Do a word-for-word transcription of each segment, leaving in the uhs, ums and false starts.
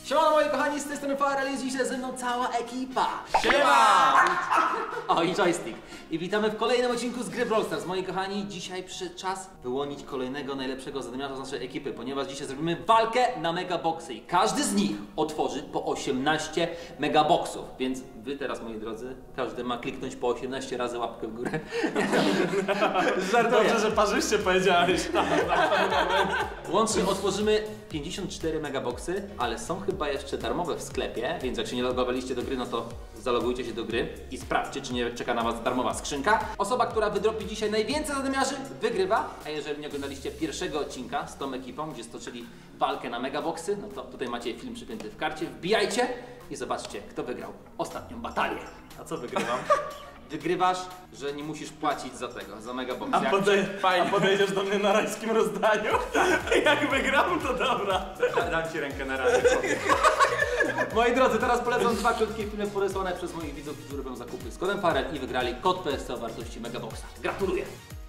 Siemano moi kochani, z tej strony Farel, jest dzisiaj ze mną cała ekipa. Siema! O, i joystick. I witamy w kolejnym odcinku z gry Brawl Stars. Moi kochani, dzisiaj przyszedł czas wyłonić kolejnego najlepszego zadymiarza z naszej ekipy, ponieważ dzisiaj zrobimy walkę na megaboxy i każdy z nich otworzy po osiemnaście megaboxów. Więc wy teraz, moi drodzy, każdy ma kliknąć po osiemnaście razy łapkę w górę. Żartuję. Dobrze, że parzyście powiedziałeś. Łącznie otworzymy pięćdziesiąt cztery megaboxy, ale są chyba jeszcze darmowe w sklepie, więc jak się nie logowaliście do gry, no to zalogujcie się do gry i sprawdźcie, czy nie czeka na was darmowa skrzynka. Osoba, która wydropi dzisiaj najwięcej zadymiarzy, wygrywa, a jeżeli nie oglądaliście pierwszego odcinka z tą ekipą, gdzie stoczyli walkę na megaboxy, no to tutaj macie film przypięty w karcie, wbijajcie i zobaczcie, kto wygrał ostatnią batalię. A co wygrywam? Wygrywasz, że nie musisz płacić za tego, za megabox. A, podej a podejdziesz do mnie na rajskim rozdaniu? Jak wygram, to dobra. Dam ci rękę na razie. Moi drodzy, teraz polecam dwa krótkie filmy porysowne przez moich widzów, którzy robią zakupy z kodem Farel i wygrali kod P S C o wartości megaboxa. Gratuluję!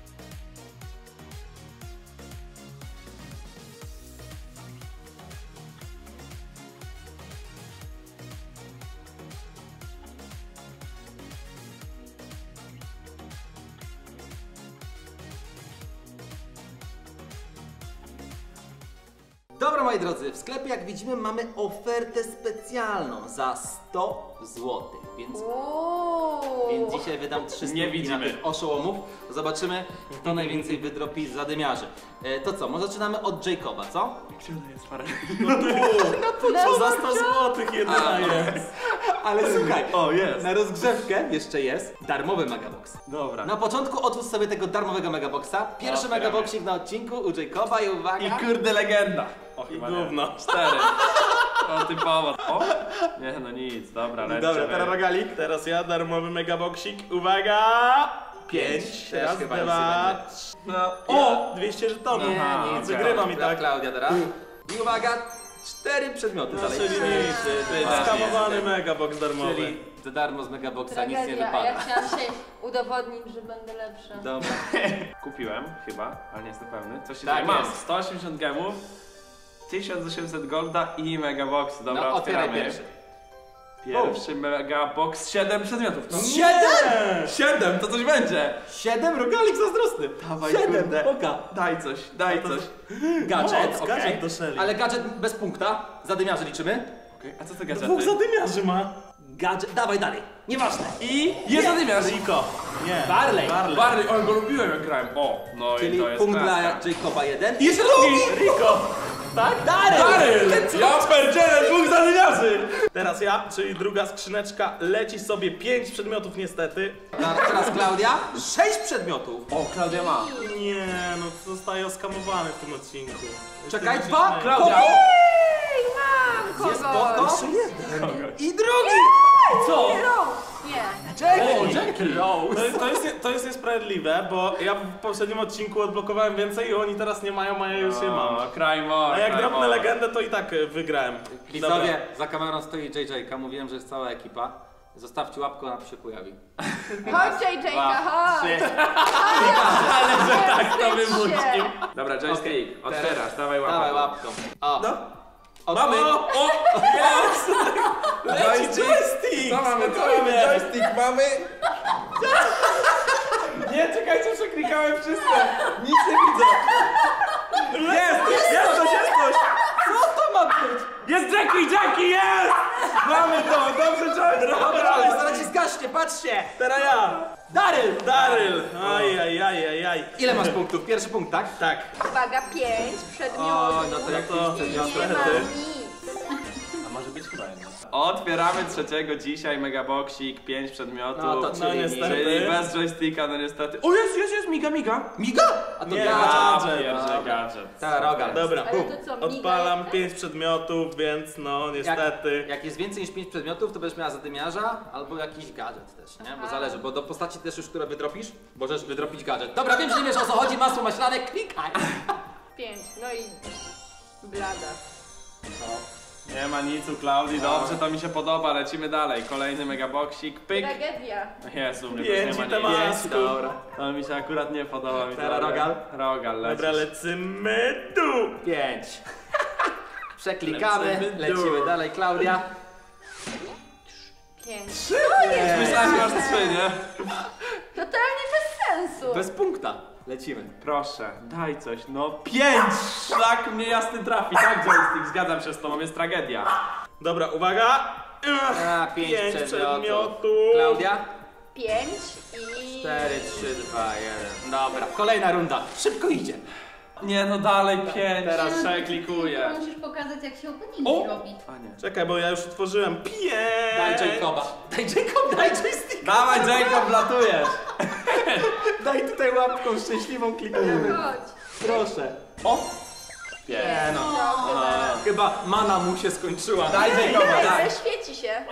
Dobra moi drodzy, w sklepie jak widzimy mamy ofertę specjalną za sto złotych, więc, więc dzisiaj wydam trzysta Nie widzimy. na tych oszołomów. Zobaczymy, kto najwięcej wydropi zadymiarzy. E, to co, może zaczynamy od Jacoba, co? Silny jest parę. No tu, no to za sto złotych jedyna jest. Ale słuchaj, o jest. Na rozgrzewkę jeszcze jest darmowy megabox. Dobra. Na początku otwórz sobie tego darmowego megaboxa. Pierwszy Otwieramy. megaboxik na odcinku u Jacoba i uwaga. I kurde legenda. O, i gówno. Cztery. O, typowo. O? Nie, no nic, dobra, lecimy. Dobra, teraz rogalik, teraz ja, darmowy megaboxik, uwaga! Pięć, Też raz, chyba dwa, nic trzy, no, o! dwieście żetonów, Nie, Aha, nic, wygrywam i Dla tak. Klaudia teraz. I uwaga, cztery przedmioty dalej. Czyli nic, skamowany megabox darmowy. Czyli za darmo z megaboxa nic nie Tragedia, a wypada. ja chciałam się udowodnić, że będę lepsza. Dobra. Kupiłem chyba, ale nie jestem pewny. Co się Tak dzieje? Mam jest. sto osiemdziesiąt gemów, tysiąc osiemset golda i megaboxy. Dobra, No, otwieraj otwieramy. pierwszy. Pierwszy megabox, siedem przedmiotów. No, Siedem! siedem, to coś będzie. Siedem? Rogalik zazdrosny. Dawaj, Siedem, kurde. oka. Daj coś, daj coś. Gadżet, Moc, okej. gadżet do Shelly. Ale gadżet bez punkta. Zadymiarze liczymy. Okay. A co to gadżety? Dwóch zadymiarzy ma. Gadżet, dawaj dalej. Nieważne. I jest zadymiarz. Rico. Nie. Barley. Barley. Barley, o, go lubiłem jak grałem. O, no Czyli i to jest punkt klaska. dla Jacoba jeden. I jeszcze drugi! Rico. Tak? Daryl! Daryl! Ja pierdzielę, dwóch zadymiarzy! Teraz ja, czyli druga skrzyneczka, leci sobie pięć przedmiotów niestety. Teraz Klaudia. Sześć przedmiotów. O, Klaudia ma. Nie, no zostaje oskamowany w tym odcinku. Czekaj, Jestem dwa. śmieszny. Klaudia. Ej, mam Jest kogoś! spoko. Jeszcze jeden. I drugi. Co? Rose! Nie. Jackie. Jackie. To, to, jest, to jest niesprawiedliwe, bo ja w poprzednim odcinku odblokowałem więcej i oni teraz nie mają, a ja już je mam. O, Cry more, A jak cry dropnę more. legendę, to i tak y, wygrałem. Widzowie, za kamerą stoi J J. Mówiłem, że jest cała ekipa. Zostawcie łapkę, ona tu się pojawi. Chodź, J J, chodź! Trzy. Ale że tak to Jesteś wymucił. się. Dobra, joystick, Okej, otwierasz, dawaj łapkę. Dawaj łapką. O. No. O, Mamy! o. O! Jest! Leci joystick! Co mamy, co Spokojnie. mamy? Joystick mamy? Nie, czekajcie, przeklikałem wszystko. Nic nie widzę. Jest! Jest coś, jest coś! Co to ma być? Jest Jackie, Jackie, jest! Mamy to, dobrze, joystick! Dobra, zaraz ci zgaśnie, patrzcie! Teraz ja! Daryl! Daryl! Aj, aj, aj, aj, aj. Ile masz punktów? Pierwszy punkt, tak? Tak. Uwaga, pięć O, przedmiotów. no to jak to- to I nie niestety. mam nic. A może być chyba jedno. Otwieramy trzeciego dzisiaj megaboxik, pięć przedmiotów. No to No czyli niestety. Czyli bez joysticka, no niestety. O, jest, jest, jest, miga, miga. Miga? A to Nie, gadżet. gadżet. Pierwszy Dobra. gadżet. Ta rogal. Dobra, Ale to co, miga odpalam jeszcze? pięć przedmiotów, więc no niestety. Jak, jak jest więcej niż pięć przedmiotów, to będziesz miała zadymiarza albo jakiś gadżet też, nie? Bo Aha. zależy, bo do postaci też już, które wydropisz, możesz wydropić gadżet. Dobra, wiem, że nie wiesz o co chodzi, masło maślane, klikaj! Pięć, no i blada. Nie ma nic u Klaudii, dobrze, to mi się podoba, lecimy dalej. Kolejny megaboxik, pyk. Tragedia. Jezu, mnie Pięć też i nie ma temat. nic. Dobra, to mi się akurat nie podoba. Mi to Teraz rogal? Rogal, lecisz. Dobra, lecimy tu! Pięć. Przeklikamy, Lecimy. lecimy dalej, Klaudia. Pięć. Myślałem, że masz trzy, nie? Totalnie bez sensu. Bez punkta. Lecimy. Proszę, daj coś, no pięć! Szlak mnie jasny trafi, tak joystick, zgadzam się z tobą, jest tragedia. Dobra, uwaga. A, pięć, Pięć przedmiotów. przedmiotów. Klaudia? Pięć i... cztery, trzy, dwa, jeden. Dobra, kolejna runda. Szybko idzie. Nie no dalej pięć, teraz Nie, no, przeklikuję. tylko Musisz pokazać, jak się O! openingi robi. A nie. Czekaj, bo ja już utworzyłem pięć. Daj Jacoba. Daj Jacob, daj joystick. Dawaj Jacob, latujesz! Daj tutaj łapką szczęśliwą, klikujemy. Chodź. Proszę. O! Pięć. no. No, Chyba mana mu się skończyła. Daj Jacoba, ale daj! świeci się.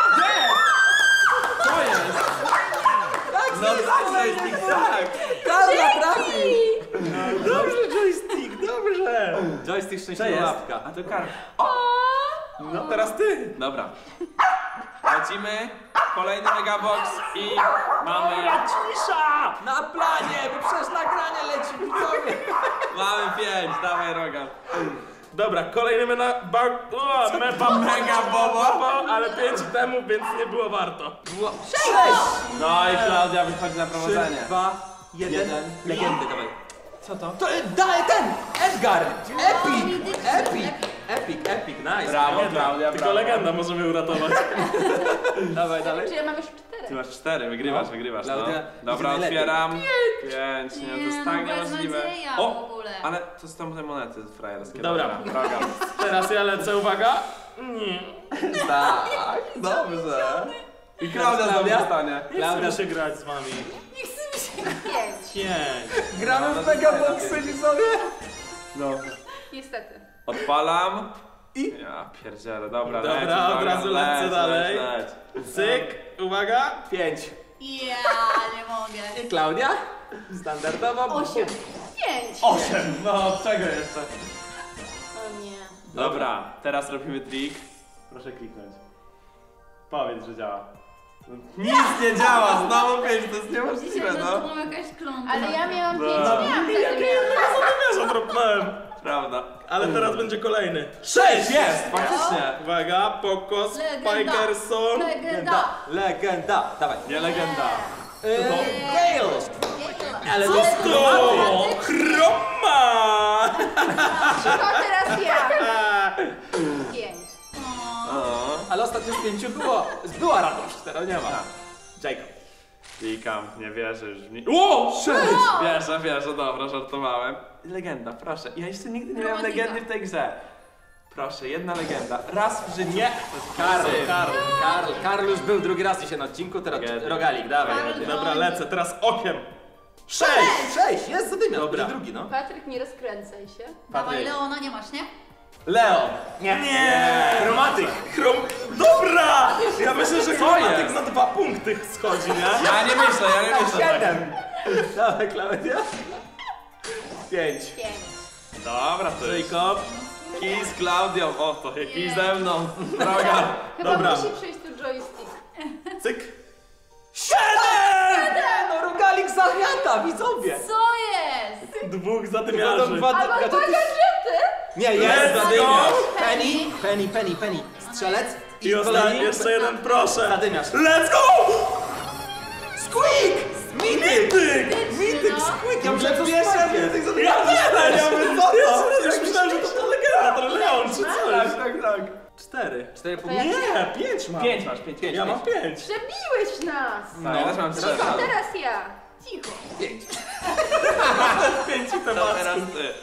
Co jest? No tak, joystick, tak! Karla trafi! Dobrze, joystick, dobrze. Joystick Co szczęśliwa jest? łapka. A to kar. No teraz ty. Dobra. Lecimy, kolejny megabox i mamy... Cisza. Na planie, bo przecież nagranie leci, widzowie. Mamy pięć, dawaj Rogal. Dobra, kolejny mena... Bar... O, meba mega bobo, ale pięć temu, więc nie było warto. Było sześć! No i Klaudia wychodzi na prowadzenie. trzy, dwa, jeden. Jeden. Legendy, dawaj. Co to? To daj ten! Edgar! Epic! mityczny, Epic! Epic, epic, nice. Brawo, Nie, Klaudia, tylko brawo. legenda może mnie uratować. Dawaj dalej. Czyli ja mam już cztery. Ty masz cztery, wygrywasz, No. wygrywasz, no. Klaudia, Dobra, idzie najlepiej. otwieram. Pięć, nie, to jest Nie, tak no niemożliwe. beznadzieja O, w ogóle. ale to są te monety frajerskie. Dobra. Rogal. Teraz ja lecę, uwaga. Nie. Tak. Dobrze. I Klaudia znowu Klaudia? zostanie. Nie Klaudia. chcę się grać z wami. Nie chce mi się. Pięć. Pięć. Gramy w megaboxy, widzowie. No. Niestety. Odpalam. I? Ja pierdzielę, dobra, Dobra, leć, od Rogal, razu lecę leć, dalej. Leć, leć. Cyk, uwaga. Pięć. Ja nie mogę. I Klaudia? Standardowo. Osiem. Pięć. Osiem, no czego jeszcze? O nie. Dobra, teraz robimy trik. Proszę kliknąć. Powiedz, że działa. No, nic nie działa, znowu pięć, to jest Dzisiaj niemożliwe, że no. tu mam jakaś klątwa. Ale ja miałam No. pięć, miałam wtedy miałam. Zamierza dropnąłem. Prawda. Ale teraz będzie kolejny. Sześć! Jest, faktycznie. Uwaga, Pokos, Legenda. Spikerson. Legenda. Legenda. Dawaj. Nie legenda. Yy, Gale. Ale to jest To Chroma! To teraz ja. Pięć. O. Ale ostatnio z pięciu było. Była radość, teraz nie ma. Jacob. Klikam, nie wierzę już w nie. O! Sześć! Wierzę, wierzę, dobra, żartowałem. Legenda, proszę. Ja jeszcze nigdy nie miałem Romantyka. legendy w tej grze. Proszę, jedna legenda. Raz w życiu. Nie! Karl, Karl, Karl. Karl już był drugi raz dzisiaj na odcinku, teraz Legenda. Rogalik, dawaj. Karl. Dobra, lecę, teraz okiem. Sześć! Sześć, jest zadymiał. Dobra. Drugi, no. Patryk, nie rozkręcaj się. Dawaj, Leona nie masz, nie? Leon! Nie. Nie! Chromatyk. Chrom... Dobra! Ja myślę, że chromatyk jest? na dwa punkty schodzi, nie? Ja nie myślę, ja nie myślę. tak. Siedem. Dawaj, Klaudia. Pięć. Pięć. Dobra, to jest. Jacob. Kij z Klaudią. O, to kij ze mną. Droga. Chyba Dobra. musi przejść tu joystick. Cyk. Siedem! No, Rogalik zamiata, widzowie. Co jest? Dwóch Będą zadymiarzy. dwa Albo dwa gadżety. gadżety. Nie, Let's jest go! zadymiarz. Penny, Penny, Penny, Penny. Strzelec. I ostatni, jeszcze jeden, proszę. Zadymiarz. Let's go! Squeak! Mityk! Mityk! Mityk, no. Squeak! Ja Muszę muszę pierwszy pierwszy mityk zadymiarz. Ja nie, ja mówię, co to? Ja Już myślałem, że to ta legenda, to Leon czy Tak, coś. tak, tak. Cztery. Cztery To punkty. ja Nie, pięć mam. Pięć masz, pięć, pięć. Ja mam pięć. Przebiłeś nas. No, ja też mam trzy. A teraz ja. Cicho. Pięć. Pięć i To temat. teraz ty.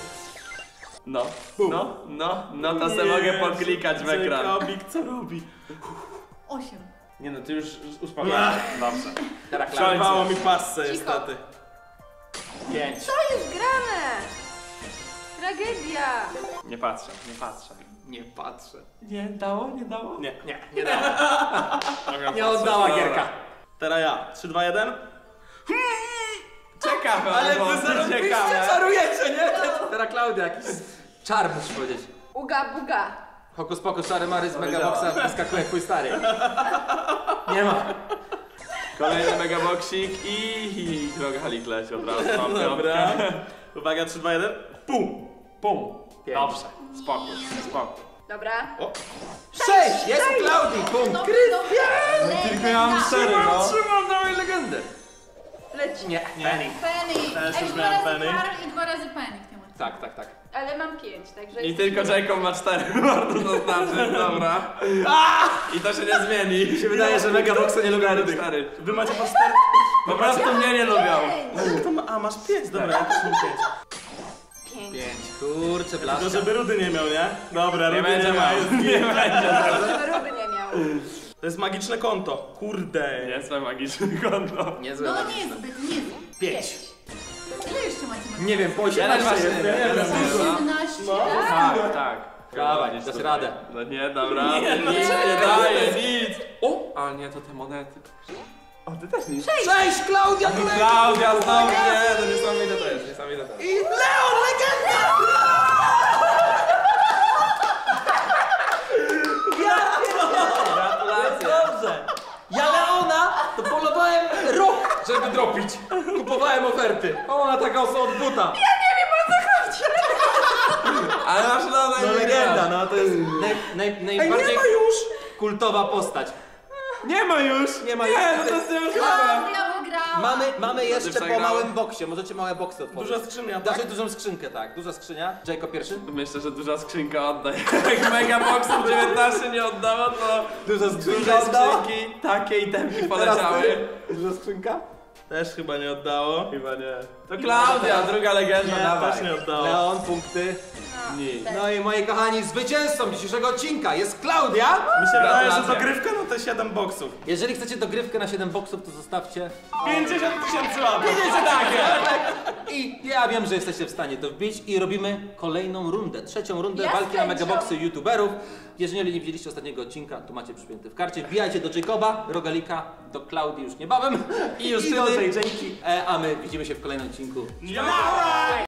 No, no, no, no to se mogę podklikać w ekran. Jacobik, co robi? Osiem. Nie no, ty już uspokojaj się. Dobrze. Teraz Klaudia. Przerwało mi passę Cicho. niestety. Pięć. Co jest grane? Tragedia. Nie patrzę, nie patrzę. Nie patrzę. Nie dało, nie dało? Nie. Nie, nie dała. Nie oddała Dobra. gierka. Teraz ja. Trzy, dwa, jeden. Ciekawe, Ale bo wy zarobiście ciekawe. czarujecie, nie? Teraz Klaudia, jakiś czar musisz powiedzieć. Uga buga. Hokus pokus, szary mary z megaboxa wyskakuje twój stary. Nie ma. Kolejny megaboksik i Rogalik leci od razu. Mam Dobra. piątkę. Uwaga, trzy, dwa, jeden. Pum. Pum. Pięć. Dobrze. Spoko, spoko. Dobra. Sześć! Jest u Klaudii! Punkt! Dobrze, Krystian! dobrze. Tylko ja mam cztery, no. Trzymam dawaj legendę! Leci. Nie, Penny. Penny. Też Ej, już dwa miałem razy penny. par i dwa razy penny w tym odcinku. Tak, tak, tak. Ale mam pięć, także... I tylko Jacob ma cztery, warto zaznaczyć, dobra. I to się nie zmieni. Mi się wydaje, że Megaboxy nie lubią cztery, tych. cztery. Wy macie po cztery? Po prostu mnie nie lubią. Pięć. To ma, a, masz pięć, dobra, ja też mam pięć. Pięć. Pięć, kurczę, Tylko blaszka. żeby Rudy nie miał, nie? Dobra, Nie Rudy będzie nie ma. miał. Jest, Nie będzie. Żeby Rudy nie miał. to jest magiczne konto. Kurde. Niezłe magiczne konto. Niezłe No magiczne. niezbyt, niezbyt. Pięć. Ile jeszcze macie macie? Nie wiem, po Jeden osiemnaście właśnie. jest. Jeden osiemnaście? Tak, tak. Dawaj, dasz radę. No nie, dobra. Nie, nic nie daje, nic. O, ale nie, to te monety. O, ty też nic. Cześć, Klaudia! Klaudia znowu nie, to niesamowite to jest, niesamowite to jest. I Leon, legenda! Gratulacje. Dobrze! Ja Leona to polowałem rok, żeby dropić. Kupowałem oferty. Ona taka oso od buta. Ale masz Leona i No wygrasz. legenda, no to jest naj, naj, najbardziej już! kultowa postać. Nie ma już! Nie ma Nie, już. no to jest niemożliwe. Klaudia wygrała. Mamy, mamy jeszcze po przegrałem. małym boksie, możecie małe boksy otworzyć. Duża skrzynia, tak? Dacie dużą skrzynkę, tak. Duża skrzynia. Jacob pierwszy. Myślę, że duża skrzynka odda. Jak Megaboxów dziewiętnaście nie oddała, to Duża duże skrzynki, takie i temki poleciały. Duża skrzynka? Też chyba nie oddało. Chyba nie. To Klaudia, druga legenda, Nie, dawaj. też nie oddało. Leon, punkty. Nic. No i moi kochani, zwycięzcą dzisiejszego odcinka jest Klaudia. Mi się wydaje, że Gratulacje. dogrywka no to siedem boksów. Jeżeli chcecie dogrywkę na siedem boksów, to zostawcie. pięćdziesiąt tysięcy łapek. I ja wiem, że jesteście w stanie to wbić i robimy kolejną rundę, trzecią rundę Ja walki na z chęcią. Megaboxy youtuberów. Jeżeli nie widzieliście ostatniego odcinka, to macie przypięty w karcie. Wbijajcie do Jacoba, Rogalika, do Klaudii już niebawem i już do dzięki. E, a my widzimy się w kolejnym odcinku. Ja!